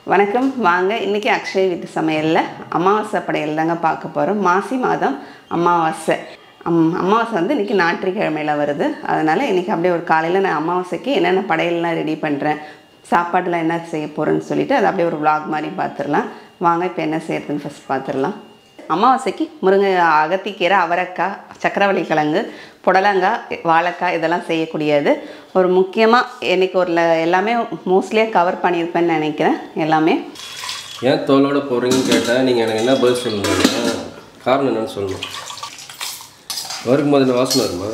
வணக்கம் வாங்க இன்னைக்கு அக்ஷய் வீட்டு சமையல்ல அமாவாசை படையல் தாங்க பார்க்க போறோம். மாசி மாதம் அமாவாசை. அமாவாசை வந்து இன்னைக்கு ஞாயிற்றுக்கிழமையில வருது. அதனால இன்னைக்கு அப்படியே ஒரு காலையில நான் அமாவாசைக்கு என்னென்ன படையல்லாம் ரெடி பண்றேன், சாப்பாடுலாம் என்ன செய்ய போறேன்னு சொல்லிட்டு அது அப்படியே ஒரு vlog மாதிரி பார்த்துடலாம். வாங்க இப்போ என்ன செய்யறதுன்னு ஃபர்ஸ்ட் பார்த்துடலாம். அமாவாசைக்கு முருங்கை, அகத்திக்கீரை, அவரைக்காய், சக்கரவள்ளி கிழங்கு, புடலங்காய், வாழைக்காய் இதெல்லாம் செய்யக்கூடியது. ஒரு முக்கியமாக இன்றைக்கி ஒரு எல்லாமே மோஸ்ட்லியாக கவர் பண்ணியிருப்பேன்னு நினைக்கிறேன். எல்லாமே ஏன் தோலோட போடுறீங்கன்னு கேட்டால் நீங்கள் எனக்கு என்ன பதில் சொல்லணும், காரணம் என்னன்னு சொல்லணும். வறுக்கும் போது என்ன வாசனை வருமா?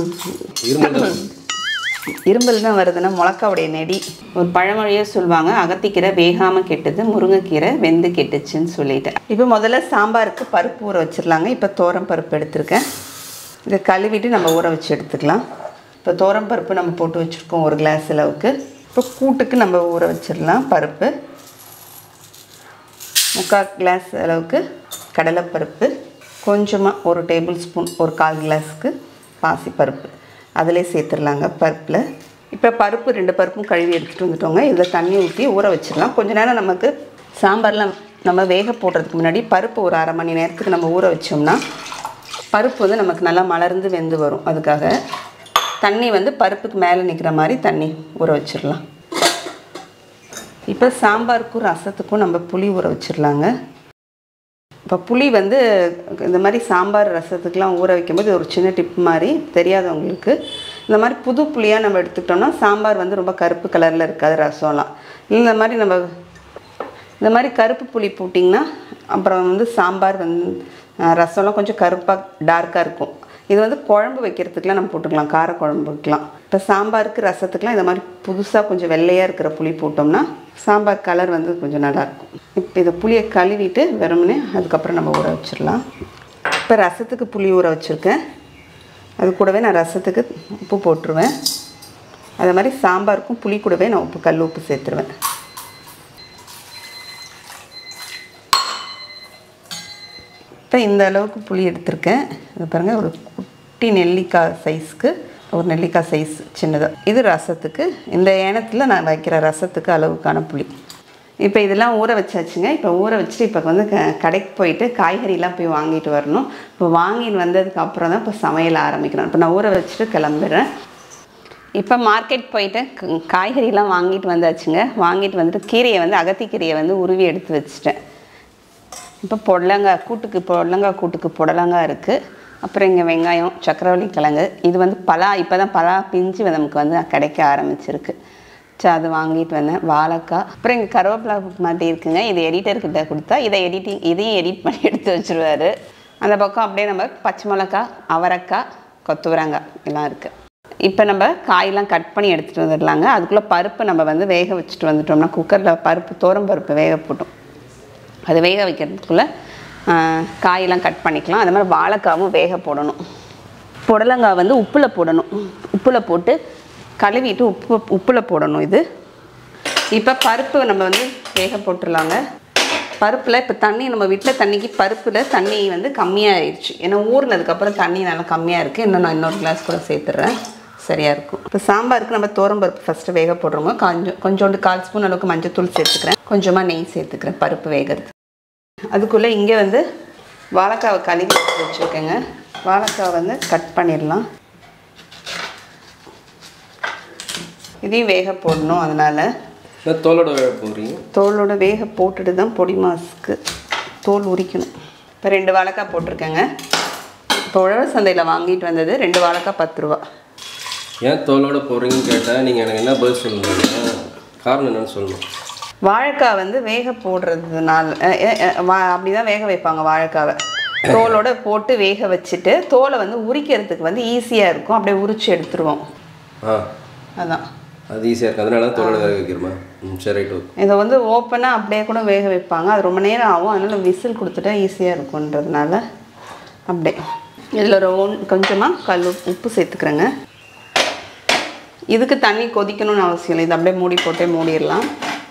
இரும்பல் தான் வருதுன்னா முளக்காவுடைய நெடி. ஒரு பழமொழியே சொல்லுவாங்க, அகத்திக்கீரை வேகாமல் கெட்டுது, முருங்கைக்கீரை வெந்து கெட்டுச்சுன்னு சொல்லிட்டேன். இப்போ முதல்ல சாம்பாருக்கு பருப்பு ஊற வச்சிடலாங்க. இப்போ தோரம் பருப்பு எடுத்திருக்கேன். இதை கழுவிட்டு நம்ம ஊற வச்சு எடுத்துக்கலாம். இப்போ தோரம் பருப்பு நம்ம போட்டு வச்சுருக்கோம் 1 கிளாஸ் அளவுக்கு. இப்போ கூட்டுக்கு நம்ம ஊற வச்சிடலாம். பருப்பு 3/4 கிளாஸ் அளவுக்கு கடலைப்பருப்பு, கொஞ்சமாக 1 டேபிள் ஸ்பூன் 1/4 கிளாஸுக்கு பாசிப்பருப்பு அதிலே சேர்த்துடலாங்க பருப்பில். இப்போ பருப்பு 2 பருப்பும் கழுவி எடுத்துகிட்டு வந்துட்டோங்க. இதில் தண்ணி ஊற்றி ஊற வச்சிடலாம். கொஞ்ச நேரம் நமக்கு சாம்பார்லாம் நம்ம வேக போடுறதுக்கு முன்னாடி பருப்பு ஒரு 1/2 மணி நேரத்துக்கு நம்ம ஊற வச்சோம்னா பருப்பு வந்து நமக்கு நல்லா மலர்ந்து வெந்து வரும். அதுக்காக தண்ணி வந்து பருப்புக்கு மேலே நிற்கிற மாதிரி தண்ணி ஊற வச்சிடலாம். இப்போ சாம்பாருக்கும் ரசத்துக்கும் நம்ம புளி ஊற வச்சிடலாங்க. இப்போ புளி வந்து இந்த மாதிரி சாம்பார் ரசத்துக்கெலாம் ஊற வைக்கும்போது ஒரு சின்ன டிப் மாதிரி தெரியாதவங்களுக்கு, இந்த மாதிரி புது புளியாக நம்ம எடுத்துக்கிட்டோம்னா சாம்பார் வந்து ரொம்ப கருப்பு கலரில் இருக்காது ரசம்லாம். இந்த மாதிரி கருப்பு புளி போட்டிங்கன்னா அப்புறம் வந்து சாம்பார் வந்து ரசம்லாம் கொஞ்சம் கருப்பாக டார்க்காக இருக்கும். இது வந்து குழம்பு வைக்கிறதுக்குலாம் நம்ம போட்டுக்கலாம், கார குழம்பு வைக்கலாம். இப்போ சாம்பாருக்கு ரசத்துக்குலாம் இந்த மாதிரி புதுசாக கொஞ்சம் வெள்ளையாக இருக்கிற புளி போட்டோம்னா சாம்பார் கலர் வந்து கொஞ்சம் நல்லாயிருக்கும். இப்போ இதை புளியை கழுவிட்டு வெறுமனே அதுக்கப்புறம் நம்ம ஊற வச்சிடலாம். இப்போ ரசத்துக்கு புளி ஊற வச்சுருக்கேன். அது கூடவே நான் ரசத்துக்கு உப்பு போட்டுருவேன். அதே மாதிரி சாம்பாருக்கும் புளி கூடவே நான் கல் உப்பு சேர்த்துருவேன். இப்போ இந்த அளவுக்கு புளி எடுத்திருக்கேன். இது பாருங்கள், ஒரு குட்டி நெல்லிக்காய் சைஸ்க்கு, ஒரு நெல்லிக்காய் சைஸ் சின்னதாக. இது ரசத்துக்கு, இந்த ஏனத்தில் நான் வைக்கிற ரசத்துக்கு அளவுக்கான புளி. இப்போ இதெல்லாம் ஊற வச்சாச்சுங்க. இப்போ ஊற வச்சுட்டு இப்போ வந்து கடைக்கு போயிட்டு காய்கறிலாம் போய் வாங்கிட்டு வரணும். இப்போ வாங்கிட்டு வந்ததுக்கப்புறம் தான் இப்போ சமையல் ஆரம்பிக்கணும். இப்போ நான் ஊற வச்சுட்டு கிளம்புறேன். இப்போ மார்க்கெட் போயிட்டு காய்கறிலாம் வாங்கிட்டு வந்தாச்சுங்க. வாங்கிட்டு வந்துட்டு கீரையை வந்து அகத்திக்கீரையை வந்து உருவி எடுத்து வச்சுட்டேன். இப்போ புடலங்காய் கூட்டுக்கு புடலங்காய் இருக்குது. அப்புறம் இங்கே வெங்காயம், சக்கரவள்ளி கிழங்கு, இது வந்து இப்போ தான் பலா பிஞ்சு நமக்கு வந்து கிடைக்க ஆரம்பிச்சிருக்கு. சரி, அது வாங்கிட்டு வந்தேன். வாழைக்காய், அப்புறம் இங்கே கருவேப்பிலை மாட்டி இருக்குங்க. இது எடிட்டர்கிட்ட கொடுத்தா இதையும் எடிட் பண்ணி எடுத்து வச்சுருவார். அந்த பக்கம் அப்படியே நம்ம பச்சை மிளகாய், அவரைக்காய், கொத்தவரங்காய் எல்லாம் இருக்குது. இப்போ நம்ம காயெல்லாம் கட் பண்ணி எடுத்துகிட்டு வந்துடலாங்க. அதுக்குள்ளே பருப்பு நம்ம வந்து வேக வச்சுட்டு வந்துட்டோம்னா குக்கரில் பருப்பு தோரம் பருப்பு வேக போட்டோம். அது வேக வைக்கிறதுக்குள்ளே காயெல்லாம் கட் பண்ணிக்கலாம். அது மாதிரி வாழைக்காவும் வேக போடணும். புடலங்காய் வந்து உப்பில் போடணும். உப்பில் போட்டு கழுவிட்டு உப்பில் போடணும். இது இப்போ பருப்பு நம்ம வந்து வேக போட்டுடலாங்க. பருப்பில் இப்போ தண்ணி நம்ம வீட்டில் தண்ணிக்கு பருப்பில் தண்ணி வந்து கம்மியாகிடுச்சு. ஏன்னா ஊறினதுக்கப்புறம் தண்ணி நல்லா கம்மியாக இருக்குது. இன்னும் நான் இன்னொரு கிளாஸ் கூட சேர்த்துட்றேன், சரியாக இருக்கும். இப்போ சாம்பாருக்கு நம்ம தோரம் பருப்பு ஃபஸ்ட்டு வேக போடுறோங்க. கொஞ்சோண்டு 1/4 ஸ்பூன் அளவுக்கு மஞ்சத்தூள் சேர்த்துக்கிறேன். கொஞ்சமாக நெய் சேர்த்துக்கிறேன் பருப்பு வேகிறது. அதுக்குள்ளே இங்கே வந்து வாழைக்காவை கழுவி வச்சுருக்கேங்க. வாழைக்காவை வந்து கட் பண்ணிடலாம். இதையும் வேக போடணும். அதனால் தோலோட வேக போட்டுட்டு தான் பொடி மாசுக்கு தோல் உரிக்கணும். இப்போ 2 வாழைக்காய் போட்டிருக்கேங்க. இப்போ உழவர் சந்தையில் வாங்கிட்டு வந்தது 2 வாழைக்காய் 10 ரூபா. ஏன் தோலோட போடுறீங்கன்னு கேட்டால் நீங்கள் எனக்கு என்ன பதில் சொல்லணும், காரணம் என்னன்னு சொல்லணும். வாழைக்காய் வந்து வேக போடுறதுனால அப்படி தான் வேக வைப்பாங்க. வாழைக்காவை தோலோடு போட்டு வேக வச்சுட்டு தோலை வந்து உரிக்கிறதுக்கு வந்து ஈஸியாக இருக்கும். அப்படியே உரிச்சு எடுத்துருவோம். அதான் அது ஈஸியாக இருக்குது, அதனால தோலோட வேக வைக்கிறோமா? சரி, ரைட். ஓகே. இதை வந்து ஓப்பனாக அப்படியே கூட வேக வைப்பாங்க. அது ரொம்ப நேரம் ஆகும். அதனால் விசில் கொடுத்துட்டா ஈஸியாக இருக்குன்றதுனால அப்படியே இதில் கொஞ்சமாக உப்பு சேர்த்துக்கிறேங்க. இதுக்கு தண்ணி கொதிக்கணும்னு அவசியம் இல்லை. இது அப்படியே மூடி போட்டே மூடிடலாம்.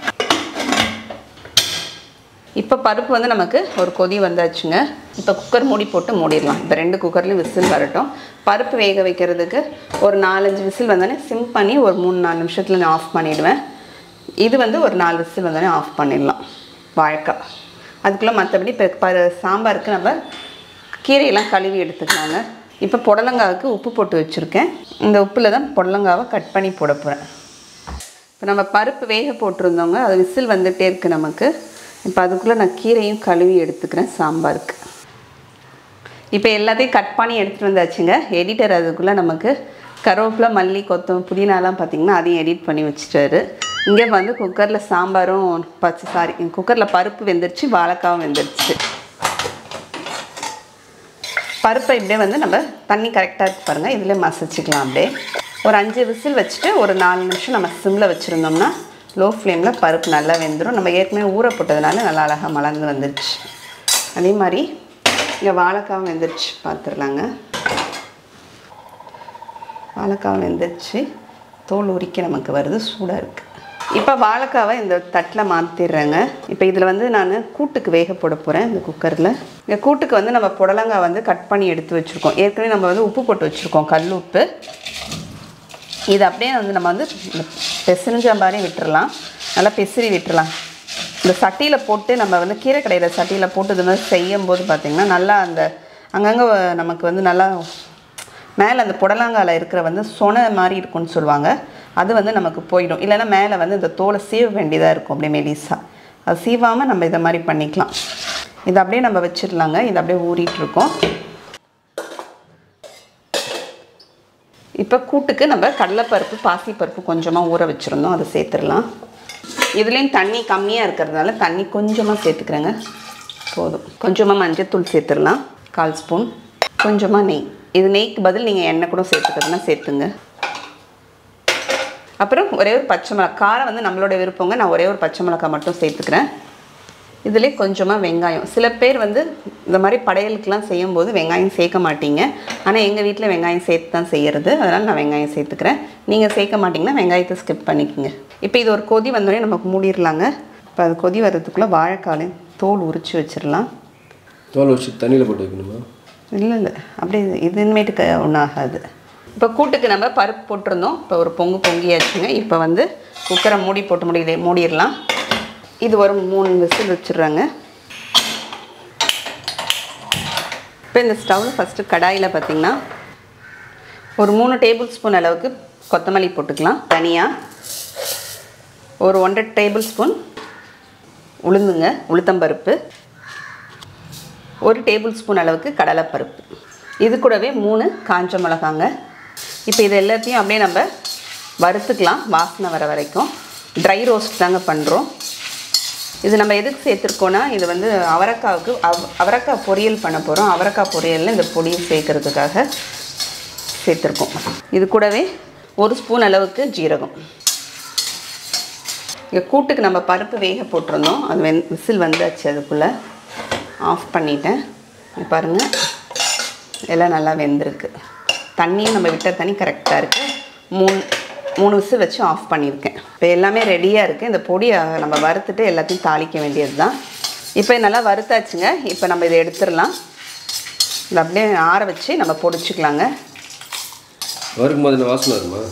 இப்போ பருப்பு வந்து நமக்கு ஒரு கொதி வந்தாச்சுங்க. இப்போ குக்கர் மூடி போட்டு மூடிடலாம். இப்போ 2 குக்கர்லையும் விசில் வரட்டும். பருப்பு வேக வைக்கிறதுக்கு ஒரு 4-5 விசில் வந்தோடனே சிம் பண்ணி ஒரு 3-4 நிமிஷத்தில் நான் ஆஃப் பண்ணிவிடுவேன். இது வந்து ஒரு 4 விசில் வந்தோடனே ஆஃப் பண்ணிடலாம் வாழைக்காய். அதுக்குள்ளே மற்றபடி இப்போ சாம்பாருக்கு நம்ம கீரையெல்லாம் கழுவி எடுத்துக்கலாங்க. இப்போ புடலங்காவுக்கு உப்பு போட்டு வச்சுருக்கேன். இந்த உப்பில் தான் புடலங்காவை கட் பண்ணி போட போகிறேன். இப்போ நம்ம பருப்பு வேக போட்டிருந்தோங்க, அது விசில் வந்துகிட்டே இருக்குது நமக்கு. இப்போ அதுக்குள்ளே நான் கீரையும் கழுவி எடுத்துக்கிறேன் சாம்பாருக்கு. இப்போ எல்லாத்தையும் கட் பண்ணி எடுத்துகிட்டு வந்தாச்சுங்க. எடிட்டர் அதுக்குள்ளே நமக்கு கருவேப்பிலை, மல்லி, கொத்தம், புதினாலாம் பார்த்திங்கன்னா அதையும் எடிட் பண்ணி வச்சுட்டாரு. இங்கே வந்து குக்கரில் சாம்பாரும் குக்கரில் பருப்பு வெந்துருச்சு, வாழைக்காவும் வெந்துருச்சு. பருப்பை இப்படியே வந்து நம்ம தண்ணி கரெக்டாக இருக்கு பாருங்கள், இதிலே மசிச்சுக்கலாம். அப்படியே ஒரு 5 விசில் வச்சுட்டு ஒரு 4 நிமிஷம் நம்ம சிம்மில் வச்சுருந்தோம்னா லோ ஃப்ளேமில் பருப்பு நல்லா வெந்துடும். நம்ம ஏற்கனவே ஊற போட்டதுனால நல்லா அழகாக மலர்ந்து வந்துருச்சு. அதே மாதிரி இங்கே வாழைக்காவும் வெந்துருச்சு, பார்த்துடலாங்க. வாழைக்காவும் வெந்துருச்சு, தோல் உரிக்க நமக்கு வருது, சூடாக இருக்குது. இப்போ வாழைக்காவை இந்த தட்டில் மாற்றிடுறேங்க. இப்போ இதில் வந்து நான் கூட்டுக்கு வேக போட போகிறேன். இந்த குக்கரில் இந்த கூட்டுக்கு வந்து நம்ம புடலங்காய் வந்து கட் பண்ணி எடுத்து வச்சுருக்கோம். ஏற்கனவே நம்ம வந்து உப்பு போட்டு வச்சுருக்கோம், கல் உப்பு. இது அப்படியே வந்து நம்ம வந்து பெசரிஞ்ச மாதிரி விட்டுறலாம், நல்லா பெசரி விட்டுறலாம். இந்த சட்டியில் போட்டு நம்ம வந்து கீரை கடையிற சட்டியில் போட்டு இது மாதிரி செய்யும் போது பார்த்திங்கன்னா நல்லா அந்த அங்கங்கே நமக்கு வந்து நல்லா மேலே அந்த புடலங்காயில் இருக்கிற வந்து சொனை மாதிரி இருக்கும்னு சொல்லுவாங்க, அது வந்து நமக்கு போயிடும். இல்லைன்னா மேலே வந்து இந்த தோலை சீவ வேண்டியதாக இருக்கும், அப்படியே மெலிசா. அது சீவாமல் நம்ம இதை மாதிரி பண்ணிக்கலாம். இதை அப்படியே நம்ம வச்சிடலாங்க. இது அப்படியே ஊறிட்டுருக்கோம். இப்போ கூட்டுக்கு நம்ம கடலைப்பருப்பு, பாசிப்பருப்பு கொஞ்சமாக ஊற வச்சுருந்தோம், அதை சேர்த்துடலாம். இதுலேயும் தண்ணி கம்மியாக இருக்கிறதுனால தண்ணி கொஞ்சமாக சேர்த்துக்கிறேங்க, போதும். கொஞ்சமாக மஞ்சத்தூள் சேர்த்துடலாம், 1/4 ஸ்பூன். கொஞ்சமாக நெய், இது நெய்க்கு பதில் நீங்கள் எண்ணெய் கூட சேர்த்துக்கிறதுனா சேர்த்துங்க. அப்புறம் ஒரே ஒரு பச்சை மிளகா, காரம் வந்து நம்மளோட விருப்பங்க, நான் ஒரே ஒரு பச்சை மிளகாய் மட்டும் சேர்த்துக்கிறேன். இதிலே கொஞ்சமாக வெங்காயம். சில பேர் வந்து இந்த மாதிரி படையலுக்கெலாம் செய்யும்போது வெங்காயம் சேர்க்க மாட்டீங்க, ஆனால் எங்கள் வீட்டில் வெங்காயம் சேர்த்து தான் செய்கிறது, அதனால் நான் வெங்காயம் சேர்த்துக்கிறேன். நீங்கள் சேர்க்க மாட்டிங்கன்னா வெங்காயத்தை ஸ்கிப் பண்ணிக்கோங்க. இப்போ இது ஒரு கொதி வந்தோடனே நமக்கு மூடிடலாங்க. இப்போ அது கொதி வர்றதுக்குள்ளே வாழைக்காலையும் தோல் உரித்து வச்சிடலாம். தோல் உரிச்சு தண்ணியில் போட்டு வைக்கணுமா? இல்லை, அப்படியே இதுமேட்டுக்கு ஒன்றும் ஆகாது. இப்போ கூட்டுக்கு நம்ம பருப்பு போட்டிருந்தோம், இப்போ ஒரு பொங்கியாச்சுங்க. இப்போ வந்து குக்கரை மூடி போட்டு மூடிடலாம். இது ஒரு 3 விசில் வச்சிடுறாங்க. இப்போ இந்த ஸ்டவ்வில் ஃபஸ்ட்டு கடாயில் பார்த்திங்கன்னா ஒரு 3 டேபிள் ஸ்பூன் அளவுக்கு கொத்தமல்லி போட்டுக்கலாம். தனியாக ஒரு 1.5 டேபிள் ஸ்பூன் உளுத்தம்பருப்பு, 1 டேபிள் ஸ்பூன் அளவுக்கு கடலைப்பருப்பு, இது கூடவே 3 காஞ்ச மிளகாங்க. இப்போ இது எல்லாத்தையும் அப்படியே நம்ம வறுத்துக்கலாம், வாசனை வர வரைக்கும். ட்ரை ரோஸ்ட் தாங்க பண்ணுறோம். இது நம்ம எதுக்கு சேர்த்துருக்கோன்னா, இது வந்து அவரைக்காவுக்கு அவரைக்காய் பொரியல் பண்ண போகிறோம். அவரைக்காய் பொரியலில் இந்த பொடியை சேர்க்கறதுக்காக சேர்த்துருக்கோம். இது கூடவே 1 ஸ்பூன் அளவுக்கு ஜீரகம். இங்கே கூட்டுக்கு நம்ம பருப்பு வேக போட்டிருந்தோம், அது விசில் வந்தாச்சு. அதுக்குள்ளே ஆஃப் பண்ணிட்டேன். பாருங்கள், எல்லாம் நல்லா வெந்திருக்கு. தண்ணியும் நம்ம விட்ட தண்ணி கரெக்டாக இருக்குது. 3 விசில் வச்சு ஆஃப் பண்ணியிருக்கேன். இப்போ எல்லாமே ரெடியாக இருக்குது. இந்த பொடியை நம்ம வறுத்துட்டு எல்லாத்தையும் தாளிக்க வேண்டியது தான். இப்போ நல்லா வறுத்தாச்சுங்க. இப்போ நம்ம இதை எடுத்துடலாம். இதை அப்படியே ஆற வச்சு நம்ம பொடிச்சிக்கலாங்க. வறுக்கும் போது இந்த வாசனை வருமா?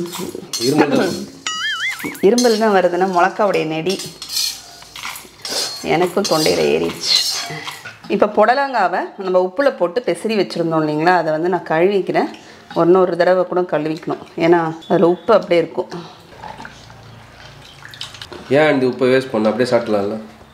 இரும்பல் தான் வருதுன்னா மிளகாவுடைய நெடி எனக்கும் தொண்டையில் ஏறிடுச்சு. இப்போ புடலங்காவை நம்ம உப்பில் போட்டு பெசரி வச்சுருந்தோம் இல்லைங்களா, அதை வந்து நான் கழுவிக்கிறேன். ஒரு தடவை கூட கழுவிக்கணும், ஏன்னா அதில் உப்பு அப்படியே இருக்கும். ஏன் இந்த உப்பை வேஸ்ட் பண்ண, அப்படியே சாப்பிடலாம்ல?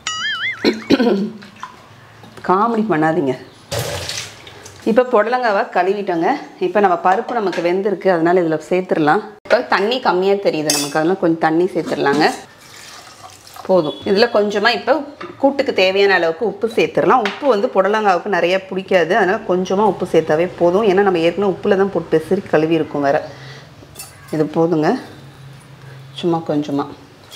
காமெடி பண்ணாதீங்க. இப்போ புடலங்காவை கழுவிட்டோங்க. இப்போ நம்ம பருப்பு நமக்கு வெந்திருக்கு, அதனால் இதில் சேர்த்துடலாம். இப்போ தண்ணி கம்மியாக தெரியுது நமக்கு, அதனால் கொஞ்சம் தண்ணி சேர்த்துடலாங்க. போதும். இதில் கொஞ்சமாக இப்போ கூட்டுக்கு தேவையான அளவுக்கு உப்பு சேர்த்துடலாம். உப்பு வந்து புடலங்காவுக்கு நிறைய பிடிக்காது, அதனால் கொஞ்சமாக உப்பு சேர்த்தாவே போதும். ஏன்னா நம்ம ஏற்கனவே உப்பில் தான் போட்டு பெசரி கழுவி இருக்கும் வேறு. இது போதுங்க, சும்மா கொஞ்சமாக.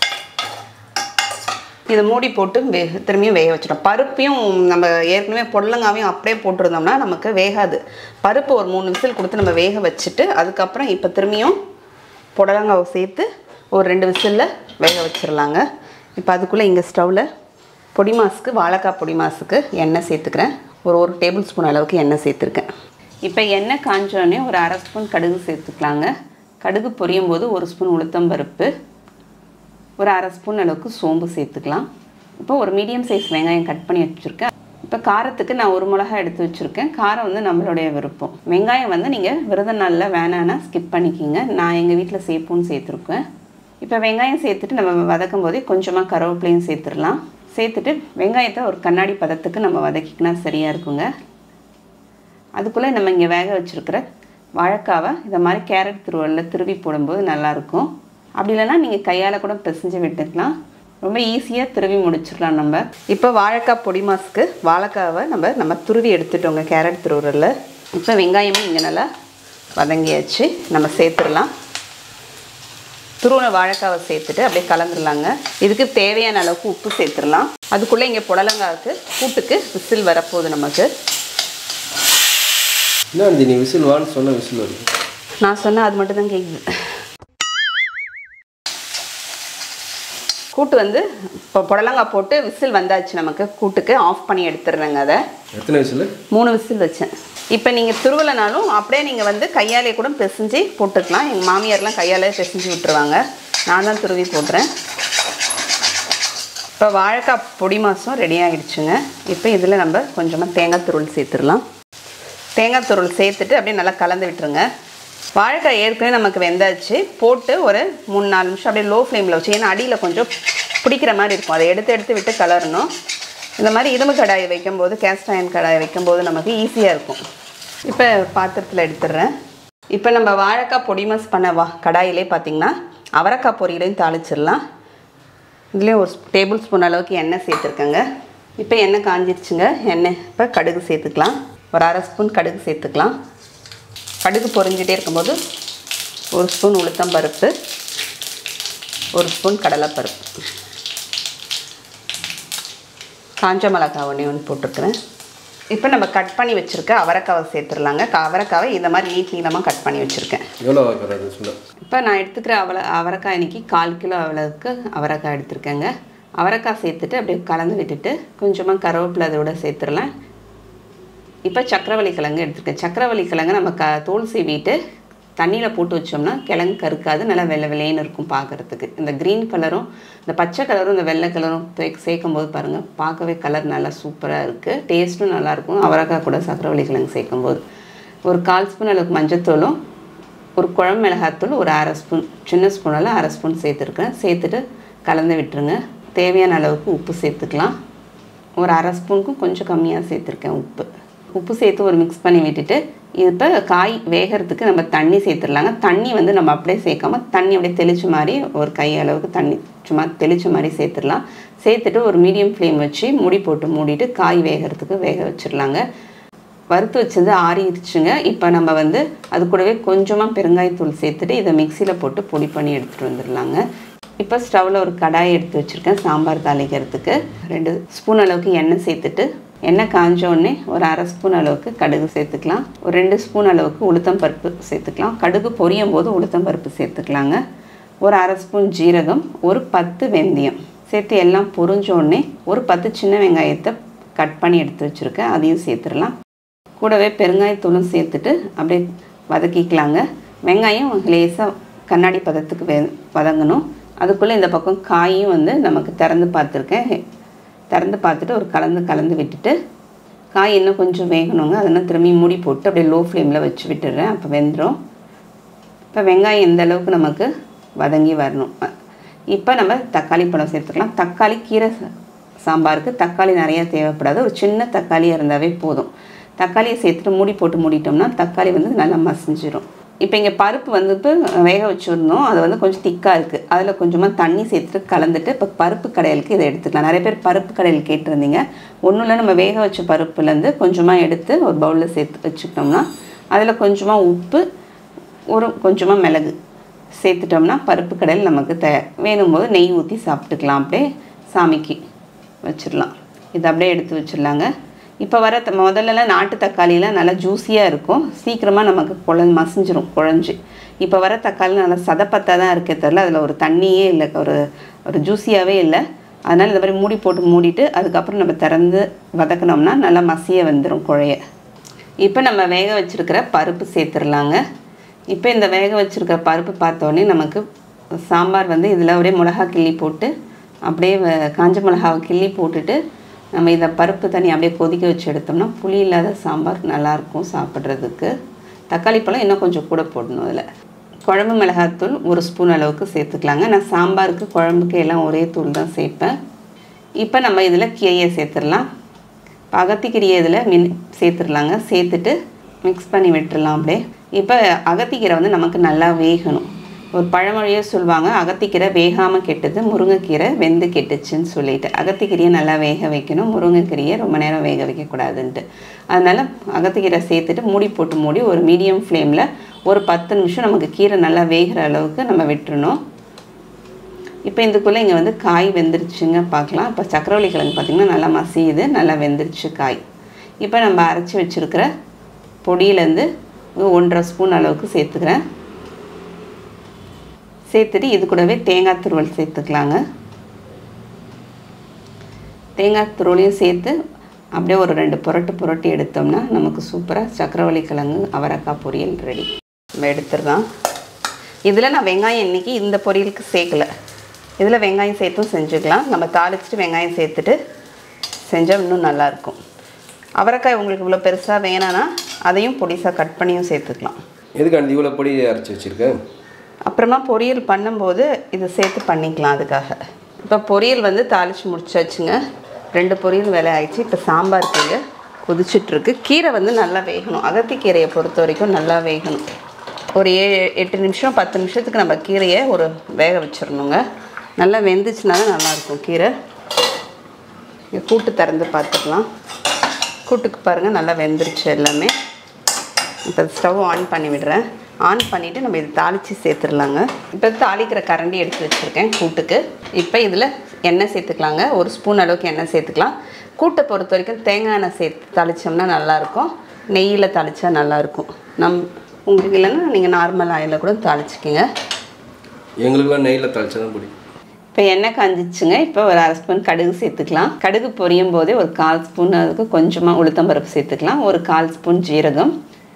இதை மூடி போட்டு திரும்பியும் வேக வச்சிடும். பருப்பையும் நம்ம ஏற்கனவே புடலங்காவையும் அப்படியே போட்டிருந்தோம்னா நமக்கு வேகாது. பருப்பு ஒரு 3 விசில் கொடுத்து நம்ம வேக வச்சுட்டு அதுக்கப்புறம் இப்போ திரும்பியும் புடலங்காவை சேர்த்து ஒரு 2 விசிலில் வேக வச்சிடலாங்க. இப்போ அதுக்குள்ளே இங்கே ஸ்டவ்வில் பொடி மாசுக்கு, வாழைக்காய் பொடி மாசுக்கு எண்ணெய் சேர்த்துக்கிறேன். ஒரு டேபிள் ஸ்பூன் அளவுக்கு எண்ணெய் சேர்த்துருக்கேன். இப்போ எண்ணெய் காஞ்சோடனே ஒரு 1/2 ஸ்பூன் கடுகு சேர்த்துக்கலாங்க. கடுகு பொரியும் போது 1 ஸ்பூன் உளுத்தம்பருப்பு, ஒரு 1/2 ஸ்பூன் அளவுக்கு சோம்பு சேர்த்துக்கலாம். இப்போ ஒரு மீடியம் சைஸ் வெங்காயம் கட் பண்ணி வச்சுருக்கேன். இப்போ காரத்துக்கு நான் 1 மிளகாய் எடுத்து வச்சுருக்கேன். காரம் வந்து நம்மளுடைய விருப்பம். வெங்காயம் வந்து நீங்கள் விரத நாளில் வேணான்னா ஸ்கிப் பண்ணிக்கிங்க. நான் எங்கள் வீட்டில் சேர்ப்போன்னு சேர்த்துருக்கேன். இப்போ வெங்காயம் சேர்த்துட்டு நம்ம வதக்கும் போதே கொஞ்சமாக கருவேப்பிலையும் சேர்த்துடலாம். சேர்த்துட்டு வெங்காயத்தை ஒரு கண்ணாடி பதத்துக்கு நம்ம வதக்கிக்கினா சரியாக இருக்குங்க. அதுக்குள்ளே நம்ம இங்கே வேக வச்சுருக்கிற வாழைக்காவை இதை மாதிரி கேரட் துருவலில் திருவி போடும்போது நல்லாயிருக்கும். அப்படி இல்லைன்னா நீங்கள் கையால் கூட பிசைஞ்சு விட்டுக்கலாம். ரொம்ப ஈஸியாக துருவி முடிச்சிடலாம் நம்ம. இப்போ வாழைக்காய் பொடி மாஸுக்கு வாழைக்காவை நம்ம துருவி எடுத்துட்டோங்க கேரட் துருவலில். இப்போ வெங்காயமும் இங்கே நல்லா வதங்கியாச்சு. நம்ம சேர்த்துடலாம். துருவன வாழைக்காவை சேர்த்துட்டு அப்படியே கலந்துடலாங்க. இதுக்கு தேவையான அளவுக்கு உப்பு சேர்த்துடலாம். அதுக்குள்ளே இங்கே புடலங்காய்க்கு கூட்டுக்கு விசில் வரப்போகுது நமக்கு. என்ன நீ விசில் வான்னு சொன்ன விசில் வருது. நான் சொன்னால் அது மட்டும் தான் கேட்குது. கூட்டு வந்து இப்போ புடலங்காய் போட்டு விசில் வந்தாச்சு நமக்கு. கூட்டுக்கு ஆஃப் பண்ணி எடுத்துடுறேங்க. அதை எத்தனை விசில்? 3 விசில் வச்சேன். இப்போ நீங்கள் துருவலைனாலும் அப்படியே நீங்கள் வந்து கையாலே கூட பிசைஞ்சு போட்டுக்கலாம். எங்கள் மாமியார்லாம் கையாலே பிசைஞ்சு விட்டுருவாங்க. நான் தான் துருவி போடுறேன். இப்போ வாழைக்காய் பொடி மாஸும் ரெடி ஆகிடுச்சுங்க. இப்போ இதில் நம்ம கொஞ்சமாக தேங்காய் துருவல் சேர்த்துடலாம். தேங்காய் துருவல் சேர்த்துட்டு அப்படியே நல்லா கலந்து விட்டுருங்க. வாழைக்காய் ஏற்கனவே நமக்கு வெந்தாச்சு. போட்டு ஒரு 3-4 நிமிஷம் அப்படியே லோ ஃப்ளேமில் வச்சு, ஏன்னா அடியில் கொஞ்சம் பிடிக்கிற மாதிரி இருக்கும். அதை எடுத்து விட்டு கலரணும். இந்த மாதிரி இரும்பு கடாயை வைக்கும்போது, கேஸ்ட் அயர்ன் கடாயை வைக்கும்போது நமக்கு ஈஸியாக இருக்கும். இப்போ பாத்திரத்தில் எடுத்துடுறேன். இப்போ நம்ம வாழைக்காய் பொடி மாஸ் பண்ண கடாயிலே பார்த்திங்கன்னா அவரைக்காய் பொரியலையும் தாளிச்சிடலாம். இதுலேயும் ஒரு டேபிள் ஸ்பூன் அளவுக்கு எண்ணெய் சேர்த்துருக்கேங்க. இப்போ எண்ணெய் காஞ்சிருச்சுங்க. எண்ணெய் இப்போ கடுகு சேர்த்துக்கலாம். ஒரு 1/2 ஸ்பூன் கடுகு சேர்த்துக்கலாம். கடுகு பொரிஞ்சிட்டே இருக்கும்போது 1 ஸ்பூன் உளுத்தம்பருப்பு, 1 ஸ்பூன் கடலைப்பருப்பு, காஞ்ச மிளகாய் ஒன்று போட்டுருக்குறேன். இப்போ நம்ம கட் பண்ணி வச்சுருக்க அவரைக்காவை சேர்த்துடலாங்க. அவரைக்காவை இந்த மாதிரி நீளமாக கட் பண்ணி வச்சுருக்கேன். எவ்வளோ அவரைக்காய்? இப்போ நான் எடுத்துக்கிற அவரைக்காய் இன்றைக்கி 1/4 கிலோ அளவுக்கு அவரைக்காய் எடுத்துருக்கேங்க. அவரைக்காய் சேர்த்துட்டு அப்படியே கலந்து விட்டுட்டு கொஞ்சமாக கருவேப்பிலை அதோட சேர்த்துடலாம். இப்போ சக்கரவள்ளி கிழங்கு எடுத்துருக்கேன். சக்கரவள்ளி கிழங்கு நம்ம தோல் சீவிட்டு தண்ணியில் போட்டு வச்சோம்னா கிழங்கு கருக்காது, நல்லா வெள்ளை வெள்ளைன்னு இருக்கும் பார்க்குறதுக்கு. இந்த க்ரீன் கலரும் இந்த பச்சை கலரும் இந்த வெள்ளை கலரும் சேர்க்கும் போது பாருங்கள், பார்க்கவே கலர் நல்லா சூப்பராக இருக்குது. டேஸ்ட்டும் நல்லாயிருக்கும். அவரைக்காய் கூட சக்கரவள்ளி கிழங்கு சேர்க்கும்போது ஒரு 1/4 ஸ்பூன் அளவுக்கு மஞ்சத்தூளும், ஒரு குழம்பு மிளகாத்தூள் ஒரு 1/2 ஸ்பூன், சின்ன ஸ்பூனால் 1/2 ஸ்பூன் சேர்த்துருக்கேன். சேர்த்துட்டு கலந்து விட்டுருங்க. தேவையான அளவுக்கு உப்பு சேர்த்துக்கலாம். ஒரு 1/2 ஸ்பூனுக்கும் கொஞ்சம் கம்மியாக சேர்த்துருக்கேன் உப்பு சேர்த்து ஒரு மிக்ஸ் பண்ணி விட்டுட்டு இப்போ காய் வேகிறதுக்கு நம்ம தண்ணி சேர்த்துடலாங்க. தண்ணி வந்து நம்ம அப்படியே சேர்க்காம தண்ணி அப்படியே தெளிச்ச மாதிரி ஒரு கை அளவுக்கு தண்ணி சும்மா தெளிச்ச மாதிரி சேர்த்துடலாம். சேர்த்துட்டு ஒரு மீடியம் ஃப்ளேம் வச்சு மூடி போட்டு மூடிட்டு காய் வேகிறதுக்கு வேக வச்சிடலாங்க. வறுத்து வச்சது ஆறிடுச்சுங்க. இப்போ நம்ம வந்து அது கூடவே கொஞ்சமாக பெருங்காயத்தூள் சேர்த்துட்டு இதை மிக்சியில் போட்டு பொடி பண்ணி எடுத்துகிட்டு வந்துடலாங்க. இப்போ ஸ்டவ்வில் ஒரு கடாயை எடுத்து வச்சுருக்கேன் சாம்பார் தாளிக்கிறதுக்கு. 2 ஸ்பூன் அளவுக்கு எண்ணெய் சேர்த்துட்டு எண்ணெய் காஞ்ச உடனே ஒரு 1/2 ஸ்பூன் அளவுக்கு கடுகு சேர்த்துக்கலாம். ஒரு 2 ஸ்பூன் அளவுக்கு உளுத்தம் பருப்பு சேர்த்துக்கலாம். கடுகு பொரியும் போது உளுத்தம் பருப்பு சேர்த்துக்கலாங்க. ஒரு 1/2 ஸ்பூன் ஜீரகம், ஒரு 10 வெந்தயம் சேர்த்து எல்லாம் பொரிஞ்ச உடனே ஒரு 10 சின்ன வெங்காயத்தை கட் பண்ணி எடுத்து வச்சுருக்கேன், அதையும் சேர்த்துடலாம். கூடவே பெருங்காயத்தூளும் சேர்த்துட்டு அப்படியே வதக்கிக்கலாங்க. வெங்காயம் லேசாக கண்ணாடி பதத்துக்கு வதங்கணும். அதுக்குள்ளே இந்த பக்கம் காயும் வந்து நமக்கு திறந்து பார்த்துட்டு ஒரு கலந்து விட்டுட்டு காய் இன்னும் கொஞ்சம் வேகணுங்க. அதெல்லாம் திரும்பி மூடி போட்டு அப்படியே லோ ஃப்ளேமில் வச்சு விட்டுடுறேன். அப்போ வெந்துடும். இப்போ வெங்காயம் எந்த அளவுக்கு நமக்கு வதங்கி வரணும். இப்போ நம்ம தக்காளி பழம் சேர்த்துக்கலாம். தக்காளி கீரை சாம்பாருக்கு தக்காளி நிறையா தேவைப்படாது. ஒரு சின்ன தக்காளியாக இருந்தாவே போதும். தக்காளியை சேர்த்துட்டு மூடி போட்டு மூடிட்டோம்னா தக்காளி வந்து நல்லா மசிஞ்சிடும். இப்போ இங்கே பருப்பு வந்துட்டு வேக வச்சுருந்தோம். அது வந்து கொஞ்சம் திக்காக இருக்குது. அதில் கொஞ்சமாக தண்ணி சேர்த்துட்டு கலந்துட்டு இப்போ பருப்பு கடையலுக்கு இதை எடுத்துக்கலாம். நிறைய பேர் பருப்பு கடையல் கேட்டிருந்தீங்க. ஒன்றும் இல்லை, நம்ம வேக வச்ச பருப்புலேருந்து கொஞ்சமாக எடுத்து ஒரு பவுலில் சேர்த்து வச்சுக்கிட்டோம்னா அதில் கொஞ்சமாக உப்பு, கொஞ்சமாக மிளகு சேர்த்துட்டோம்னா பருப்பு கடையல் நமக்கு வேணும் போது நெய் ஊற்றி சாப்பிட்டுக்கலாம். அப்படியே சாமிக்கு வச்சிடலாம். இதை அப்படியே எடுத்து வச்சிடலாங்க. இப்போ வர முதல்லலாம் நாட்டு தக்காளிலாம் நல்லா ஜூஸியாக இருக்கும். சீக்கிரமாக நமக்கு மசிஞ்சிரும் குழஞ்சி. இப்போ வர தக்காளி நல்லா சதப்பத்தாக தான் இருக்கே தரல, அதில் ஒரு தண்ணியே இல்லை, ஒரு ஜூஸியாகவே இல்லை. அதனால் இந்த மாதிரி மூடி போட்டு மூடிட்டு அதுக்கப்புறம் நம்ம திறந்து வதக்கினோம்னா நல்லா மசிய வந்துடும் குழைய. இப்போ நம்ம வேக வச்சுருக்கிற பருப்பு சேர்த்துடலாங்க. இப்போ இந்த வேக வச்சுருக்கிற பருப்பு பார்த்தோன்னே நமக்கு சாம்பார் வந்து இதில் ஒரே மிளகா கிள்ளி போட்டு அப்படியே காஞ்ச மிளகாவை கிள்ளி போட்டுட்டு நம்ம இதை பருப்பு தண்ணி அப்படியே கொதிக்க வச்சு எடுத்தோம்னா புளி இல்லாத சாம்பார் நல்லாயிருக்கும் சாப்பிட்றதுக்கு. தக்காளி பழம் இன்னும் கொஞ்சம் கூட போடணும். அதில் குழம்பு மிளகாத்தூள் 1 ஸ்பூன் அளவுக்கு சேர்த்துக்கலாங்க. நான் சாம்பாருக்கு குழம்புக்கு எல்லாம் ஒரே தூள் தான் சேர்ப்பேன். இப்போ நம்ம இதில் கீரையை சேர்த்துடலாம். அகத்திக்கீரையை இதில் சேர்த்துடலாங்க. சேர்த்துட்டு மிக்ஸ் பண்ணி விட்டுடலாம் அப்படியே. இப்போ அகத்திக்கீரை வந்து நமக்கு நல்லா வேகணும். ஒரு பழமொழியே சொல்லுவாங்க, அகத்திக்கீரை வேகாமல் கெட்டது, முருங்கைக்கீரை வெந்து கெட்டுச்சுன்னு சொல்லிட்டு. அகத்திக்கீரையை நல்லா வேக வைக்கணும், முருங்கைக்கீரையை ரொம்ப நேரம் வேக வைக்கக்கூடாதுன்ட்டு. அதனால் அகத்திக்கீரை சேர்த்துட்டு மூடி ஒரு மீடியம் ஃப்ளேமில் ஒரு 10 நிமிஷம் நமக்கு கீரை நல்லா வேகிற அளவுக்கு நம்ம விட்டுறணும். இப்போ இதுக்குள்ளே இங்கே வந்து காய் வெந்துருச்சுங்க பார்க்கலாம். இப்போ சக்கரவள்ளி கிழங்கு பார்த்திங்கன்னா நல்லா மசியுது, நல்லா வெந்துருச்சு காய். இப்போ நம்ம அரைச்சி வச்சுருக்கிற பொடியிலேருந்து 1.5 ஸ்பூன் அளவுக்கு சேர்த்துக்கிறேன். சேர்த்துட்டு இது கூடவே தேங்காய் துருவல் சேர்த்துக்கலாங்க. தேங்காய் துருவலையும் சேர்த்து அப்படியே ஒரு 2 புரட்டு எடுத்தோம்னா நமக்கு சூப்பராக சக்கரவள்ளி கிழங்கு அவரைக்காய் பொரியல் ரெடி. நம்ம எடுத்துடலாம். இதில் நான் வெங்காயம் இன்றைக்கி இந்த பொரியலுக்கு சேர்க்கலை. இதில் வெங்காயம் சேர்த்தும் செஞ்சுக்கலாம். நம்ம தாளிச்சிட்டு வெங்காயம் சேர்த்துட்டு செஞ்சால் இன்னும் நல்லாயிருக்கும். அவரைக்காய் உங்களுக்கு இவ்வளோ பெருசாக வேணான்னா அதையும் பொடிசாக கட் பண்ணியும் சேர்த்துக்கலாம். எதுக்கு இவ்வளோ பொடி அரைச்சி வச்சுருக்கேன்? அப்புறமா பொரியல் பண்ணும்போது இதை சேர்த்து பண்ணிக்கலாம். அதுக்காக இப்போ பொரியல் வந்து தாளித்து முடிச்சாச்சுங்க. 2 பொரியல் வேலை ஆயிடுச்சு. இப்போ சாம்பார் கீரை கொதிச்சிட்ருக்கு. கீரை வந்து நல்லா வேகணும். அகத்திக்கீரையை பொறுத்த வரைக்கும் நல்லா வேகணும். ஒரு 8 நிமிஷம் 10 நிமிஷத்துக்கு நம்ம கீரையை வேக வச்சிடணுங்க. நல்லா வெந்துச்சுன்னா தான் நல்லாயிருக்கும் கீரை. இங்கே கூட்டு திறந்து பார்த்துக்கலாம். கூட்டுக்கு பாருங்கள் நல்லா வெந்துருச்சு எல்லாமே. இப்போ ஸ்டவ் ஆன் பண்ணி விடுறேன். ஆன் பண்ணிவிட்டு நம்ம இதை தாளித்து சேர்த்துடலாங்க. இப்போ தாளிக்கிற கரண்டி எடுத்து வச்சுருக்கேன் கூட்டுக்கு. இப்போ இதில் எண்ணெய் சேர்த்துக்கலாங்க. 1 ஸ்பூன் அளவுக்கு எண்ணெய் சேர்த்துக்கலாம். கூட்டை பொறுத்த வரைக்கும் தேங்காய் எண்ணெய் சேர்த்து தாளித்தோம்னா நல்லாயிருக்கும். நெய்யில் தாளித்தா நல்லாயிருக்கும். உங்களுக்கு இல்லைன்னா நீங்கள் நார்மல் ஆயிலில் கூட தாளிச்சிக்கிங்க. எங்களுக்குலாம் நெய்யில் தாளிச்சா தான் பிடிக்கும். இப்போ எண்ணெய் காஞ்சிச்சுங்க. இப்போ ஒரு 1/2 ஸ்பூன் கடுகு சேர்த்துக்கலாம். கடுகு பொரியும் போதே ஒரு 1/4 ஸ்பூன் அதுக்கு கொஞ்சமாக உளுத்தம்பருப்பு சேர்த்துக்கலாம். ஒரு 1/4 ஸ்பூன் ஜீரகம்,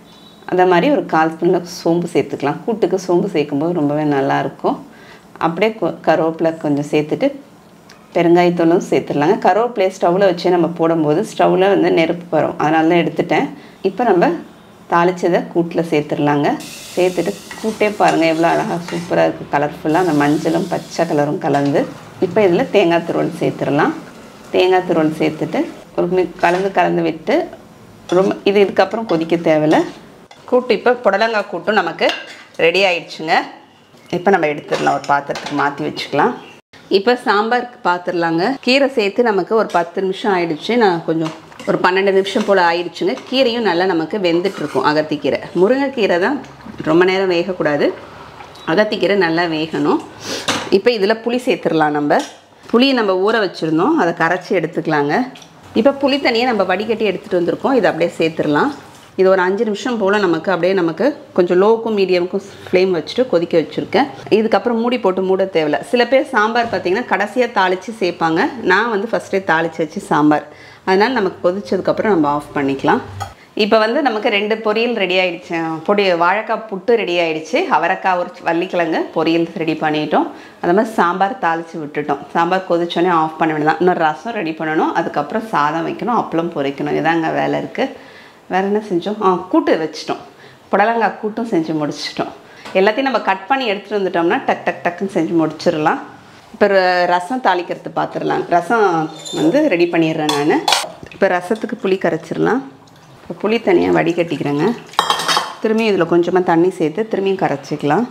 அதே மாதிரி ஒரு 1/4 ஸ்பூனில் சோம்பு சேர்த்துக்கலாம். கூட்டுக்கு சோம்பு சேர்க்கும்போது ரொம்பவே நல்லாயிருக்கும். அப்படியே கருவேப்பிலை கொஞ்சம் சேர்த்துட்டு பெருங்காயத்தூளும் சேர்த்துடலாங்க. கருவேப்பிலையை ஸ்டவ்வில் வச்சு நம்ம போடும்போது ஸ்டவ்வில் வந்து நெருப்பு வரும், அதனால தான் எடுத்துட்டேன். இப்போ நம்ம தாளித்ததை கூட்டில் சேர்த்துடலாங்க. சேர்த்துட்டு கூட்டே பாருங்கள் எவ்வளோ அழகாக சூப்பராக இருக்குது, கலர்ஃபுல்லாக அந்த மஞ்சளும் பச்சை கலரும் கலந்து. இப்போ இதில் தேங்காய் துருவல் சேர்த்துடலாம். தேங்காய் துருவல் சேர்த்துட்டு ஒரு கலந்து விட்டு இதுக்கப்புறம் கொதிக்க தேவையில்லை. கூட்டு இப்போ புடலங்காய் கூட்டும் நமக்கு ரெடி ஆயிடுச்சுங்க. இப்போ நம்ம எடுத்துடலாம், ஒரு பாத்திரத்துக்கு மாற்றி வச்சுக்கலாம். இப்போ சாம்பாருக்கு பார்த்துடலாங்க. கீரை சேர்த்து நமக்கு ஒரு 10 நிமிஷம் ஆயிடுச்சு. நான் கொஞ்சம் ஒரு 12 நிமிஷம் போல் ஆயிடுச்சுங்க. கீரையும் நல்லா நமக்கு வெந்துட்டுருக்கும். அகத்திக்கீரை, முருங்கைக்கீரை தான் ரொம்ப நேரம் வேகக்கூடாது, அகத்திக்கீரை நல்லா வேகணும். இப்போ இதில் புளி சேர்த்துடலாம். புளியை நம்ம ஊற வச்சுருந்தோம், அதை கரைச்சி எடுத்துக்கலாங்க. இப்போ புளி தண்ணியை நம்ம வடிகட்டி எடுத்துகிட்டு வந்திருக்கோம். இதை அப்படியே சேர்த்துடலாம். இது ஒரு 5 நிமிஷம் போல் நமக்கு கொஞ்சம் லோக்கும் மீடியமுக்கும் ஃப்ளேம் வச்சுட்டு கொதிக்க வச்சுருக்கேன். இதுக்கப்புறம் மூடி போட்டு மூட தேவையில்லை. சில பேர் சாம்பார் பார்த்திங்கன்னா கடைசியாக தாளித்து சேர்ப்பாங்க. நான் வந்து ஃபஸ்ட்டே தாளித்து வச்சு சாம்பார், அதனால் நமக்கு கொதிச்சதுக்கப்புறம் நம்ம ஆஃப் பண்ணிக்கலாம். இப்போ வந்து நமக்கு 2 பொரியல் ரெடி ஆகிடுச்சு. வாழைக்காய் புட்டு ரெடி ஆகிடுச்சு. அவரைக்காய் ஒரு வள்ளிக்கிழங்கு பொரியல் ரெடி பண்ணிட்டோம். அது மாதிரி சாம்பார் தாளித்து விட்டுட்டோம். சாம்பார் கொதிச்சோடனே ஆஃப் பண்ண வேண்டியதான். இன்னும் ரசம் ரெடி பண்ணணும், அதுக்கப்புறம் சாதம் வைக்கணும், அப்பளம் பொரிக்கணும். இதாங்க வேலை இருக்குது. வேறு என்ன செஞ்சோம்? கூட்டு வச்சிட்டோம். புடலங்காய் கூட்டும் செஞ்சு முடிச்சிட்டோம். எல்லாத்தையும் நம்ம கட் பண்ணி எடுத்துகிட்டு வந்துட்டோம்னா டக்குன்னு செஞ்சு முடிச்சிடலாம். இப்போ ரசம் தாளிக்கிறது பார்த்துடலாம். ரசம் வந்து ரெடி பண்ணிடுறேன் நான். இப்போ ரசத்துக்கு புளி கரைச்சிடலாம். இப்போ புளி தனியாக வடிகட்டிக்கிறேங்க. திரும்பியும் இதில் கொஞ்சமாக தண்ணி சேர்த்து திரும்பியும் கரைச்சிக்கலாம்.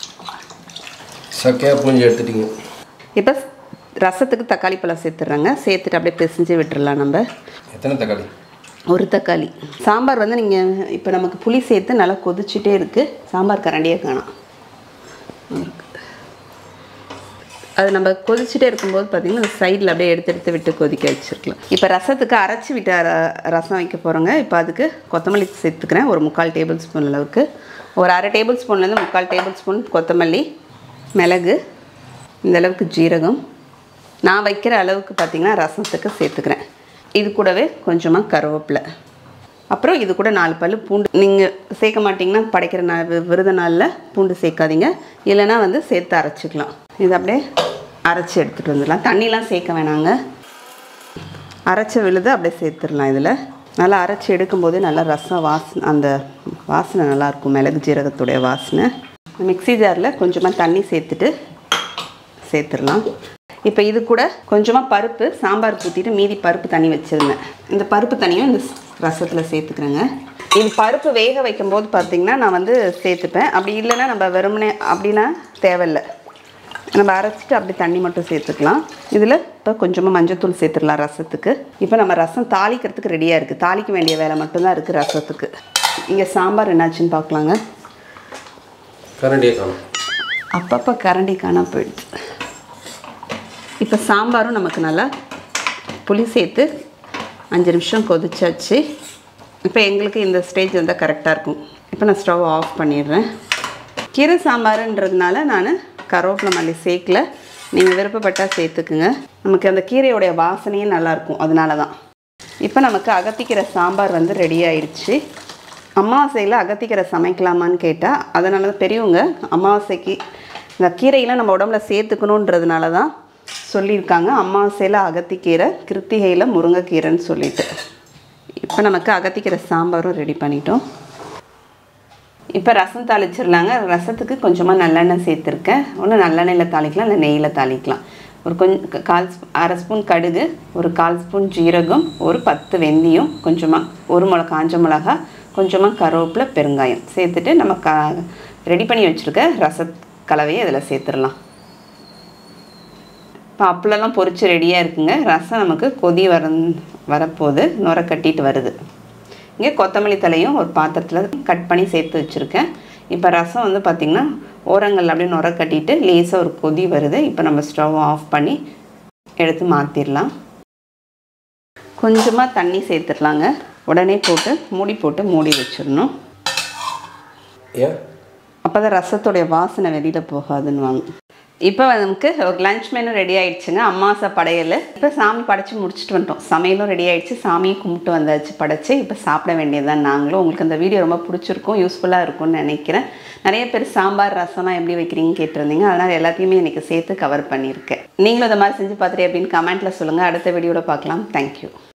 சக்கையாக பூஞ்சி எடுத்துட்டிங்க. இப்போ ரசத்துக்கு தக்காளி பழம் சேர்த்துட்றேங்க. சேர்த்துட்டு அப்படியே பிசைஞ்சு விட்டுடலாம். நம்ம எத்தனை தக்காளி? 1 தக்காளி. சாம்பார் வந்து நீங்கள் இப்போ நமக்கு புளி சேர்த்து நல்லா கொதிச்சுட்டே இருக்குது. சாம்பார் கரண்டியே காணோம். அது நம்ம கொதிச்சுட்டே இருக்கும்போது பார்த்திங்கன்னா சைடில் அப்படியே எடுத்து விட்டு கொதிக்க வச்சுருக்கலாம். இப்போ ரசத்துக்கு அரைச்சி விட்டு ரசம் வைக்க போகிறோங்க. இப்போ அதுக்கு கொத்தமல்லி சேர்த்துக்கிறேன். ஒரு 3/4 டேபிள் ஸ்பூன் அளவுக்கு. ஒரு 1/2 டேபிள் ஸ்பூன்லேருந்து 3/4 டேபிள் ஸ்பூன் கொத்தமல்லி, மிளகு, இந்தளவுக்கு ஜீரகம். நான் வைக்கிற அளவுக்கு பார்த்திங்கன்னா ரசத்துக்கு சேர்த்துக்கிறேன். இது கூடவே கொஞ்சமாக கருவேப்பிலை. அப்புறம் இது கூட 4 பல் பூண்டு. நீங்கள் சேர்க்க மாட்டிங்கன்னா படைக்கிற விரத நாளில் பூண்டு சேர்க்காதீங்க, இல்லைனா வந்து சேர்த்து அரைச்சிக்கலாம். இது அப்படியே அரைச்சி எடுத்துகிட்டு வந்துடலாம். தண்ணிலாம் சேர்க்க வேணாங்க, அரைச்ச விழுது அப்படியே சேர்த்துடலாம். இதில் நல்லா அரைச்சி எடுக்கும்போது நல்லா ரசம் அந்த வாசனை நல்லாயிருக்கும், மிளகு ஜீரகத்துடைய வாசனை. மிக்ஸி ஜாரில் கொஞ்சமாக தண்ணி சேர்த்துடலாம். இப்போ இது கூட கொஞ்சமாக பருப்பு சாம்பார் ஊற்றிட்டு மீதி பருப்பு தண்ணி வச்சுருந்தேன். இந்த பருப்பு தண்ணியும் இந்த ரசத்தில் சேர்த்துக்கிறேங்க. இது பருப்பு வேக வைக்கும்போது பார்த்திங்கன்னா நான் வந்து சேர்த்துப்பேன். அப்படி இல்லைன்னா நம்ம வெறுமனே அப்படின்னா தேவையில்லை, நம்ம அரைச்சிட்டு அப்படி தண்ணி மட்டும் சேர்த்துக்கலாம். இதில் இப்போ கொஞ்சமாக மஞ்சத்தூள் சேர்த்துடலாம் ரசத்துக்கு. இப்போ நம்ம ரசம் தாளிக்கிறதுக்கு ரெடியாக இருக்குது. தாளிக்க வேண்டிய வேலை மட்டும்தான் இருக்குது ரசத்துக்கு. இங்கே சாம்பார் என்னாச்சுன்னு பார்க்கலாங்க. கரண்டியை காணும், அப்பப்போ கரண்டி காணாம போயிடுச்சு. இப்போ சாம்பாரும் நமக்கு நல்லா புளி சேர்த்து 5 நிமிஷம் கொதிச்சாச்சு. இப்போ எங்களுக்கு இந்த ஸ்டேஜ் வந்தால் கரெக்டாக இருக்கும். இப்போ நான் ஸ்டவ் ஆஃப் பண்ணிடுறேன். கீரை சாம்பாருன்றதுனால நான் கருவேப்பிலை மல்லி சேர்க்கல, நீங்கள் விருப்பப்பட்டால் சேர்த்துக்குங்க. நமக்கு அந்த கீரையோடைய வாசனையும் நல்லாயிருக்கும், அதனால தான். இப்போ நமக்கு அகத்திக்கீரை சாம்பார் வந்து ரெடி ஆயிடுச்சு. அமாவாசையில் அகத்திக்கீரை சமைக்கலாமான்னு கேட்டால், அதனால தான் பெரியவங்க அமாவாசைக்கு இந்த கீரையெல்லாம் நம்ம உடம்புல சேர்த்துக்கணுன்றதுனால தான் சொல்லியிருக்காங்க. அமாவாசையில் அகத்திக்கீரை, கிருத்திகையில் முருங்கைக்கீரைன்னு சொல்லிட்டு. இப்போ நமக்கு அகத்திக்கீரை சாம்பாரும் ரெடி பண்ணிட்டோம். இப்போ ரசம் தாளிச்சிடலாங்க. ரசத்துக்கு கொஞ்சமாக நல்லெண்ணெய் சேர்த்துருக்கேன். ஒன்று நல்லெண்ணெயில் தாளிக்கலாம், இல்லை நெய்யில் தாளிக்கலாம். ஒரு அரை ஸ்பூன் கடுகு, ஒரு 1/4 ஸ்பூன் ஜீரகம், ஒரு 10 வெந்தயம், கொஞ்சமாக ஒரு காஞ்ச மிளகா, கொஞ்சமாக கருவேப்பிலை, பெருங்காயம் சேர்த்துட்டு நம்ம ரெடி பண்ணி வச்சுருக்க ரச கலவையை இதில் சேர்த்துடலாம். இப்போ அப்பளெல்லாம் பொரிச்சு ரெடியாக இருக்குங்க. ரசம் நமக்கு கொதி வரப்போது நுர கட்டிட்டு வருது. இங்கே கொத்தமல்லி தலையும் ஒரு பாத்திரத்தில் கட் பண்ணி சேர்த்து வச்சுருக்கேன். இப்போ ரசம் வந்து பார்த்திங்கன்னா ஓரங்கள் அப்படியே நுர கட்டிட்டு லேசாக ஒரு கொதி வருது. இப்போ நம்ம ஸ்டவ் ஆஃப் பண்ணி எடுத்து மாற்றிடலாம். கொஞ்சமாக தண்ணி சேர்த்துடலாங்க. உடனே போட்டு மூடி வச்சிடணும். அப்போ தான் ரசத்துடைய வாசனை வெளியில் போகாதுன்னு வாங்க. இப்போ நமக்கு ஒரு லஞ்ச் மெனு ரெடி ஆகிடுச்சுங்க. அமாவாசை படையல். இப்போ சாமி படைச்சி முடிச்சுட்டு வந்துட்டோம். சமையலும் ரெடி ஆகிடுச்சு, சாமியும் கும்பிட்டு வந்தாச்சு படைச்சி. இப்போ சாப்பிட வேண்டியதுதான் நாங்களும். உங்களுக்கு இந்த வீடியோ ரொம்ப பிடிச்சிருக்கும், யூஸ்ஃபுல்லாக இருக்கும்னு நினைக்கிறேன். நிறைய பேர் சாம்பார் ரசம்லாம் எப்படி வைக்கிறீங்கன்னு கேட்டிருந்தீங்க. அதனால் எல்லாத்தையுமே இன்றைக்கி சேர்த்து கவர் பண்ணியிருக்கேன். நீங்களும் இந்த மாதிரி செஞ்சு பார்த்துட்டு அப்படின்னு கமெண்ட்டில் சொல்லுங்கள். அடுத்த வீடியோவில் பார்க்கலாம். தேங்க்யூ.